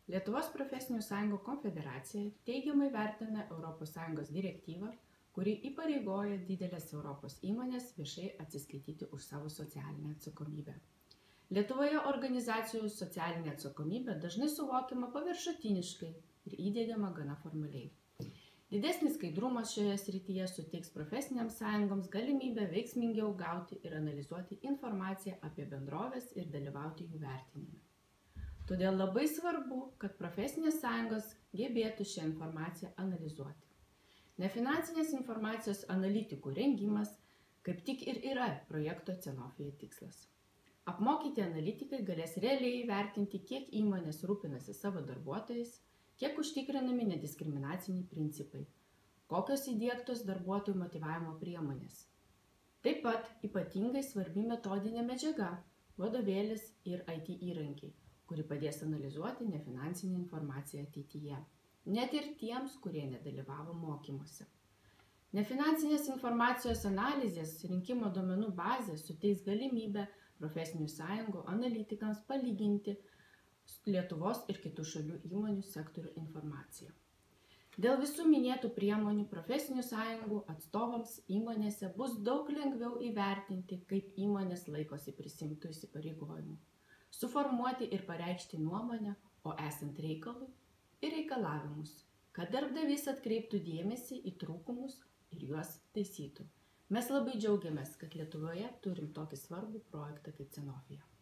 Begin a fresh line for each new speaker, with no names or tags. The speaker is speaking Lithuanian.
Lietuvos profesinių sąjungų konfederacija teigiamai vertina ES direktyvą, kuri įpareigoja didelės Europos įmonės viešai atsiskaityti už savo socialinę atsakomybę. Lietuvoje organizacijų socialinė atsakomybė dažnai suvokiama paviršutiniškai ir įdiegiama gana formaliai. Didesnis skaidrumas šioje srityje suteiks profesinėms sąjungoms galimybę veiksmingiau gauti ir analizuoti informaciją apie bendroves ir dalyvauti jų vertinime. Todėl labai svarbu, kad profesinės sąjungos gebėtų šią informaciją analizuoti. Nefinansinės informacijos analitikų rengimas kaip tik ir yra projekto CENOFIA tikslas. Apmokyti analitikai galės realiai įvertinti, kiek įmonės rūpinasi savo darbuotojais, kiek užtikrinami nediskriminaciniai principai, kokios įdiegtos darbuotojų motyvavimo priemonės. Taip pat ypatingai svarbi metodinė medžiaga, vadovėlis ir IT įrankiai, kuri padės analizuoti nefinansinę informaciją ateityje, net ir tiems, kurie nedalyvavo mokymuose. Nefinansinės informacijos analizės rinkimo duomenų bazė suteiks galimybę profesinių sąjungų analitikams palyginti Lietuvos ir kitų šalių įmonių sektorių informaciją. Dėl visų minėtų priemonių profesinių sąjungų atstovams įmonėse bus daug lengviau įvertinti, kaip įmonės laikosi prisiimtų įsipareigojimų, suformuoti ir pareikšti nuomonę, o esant reikalui ir reikalavimus, kad darbdavys atkreiptų dėmesį į trūkumus ir juos taisytų. Mes labai džiaugiamės, kad Lietuvoje turim tokį svarbų projektą kaip CENOFIA.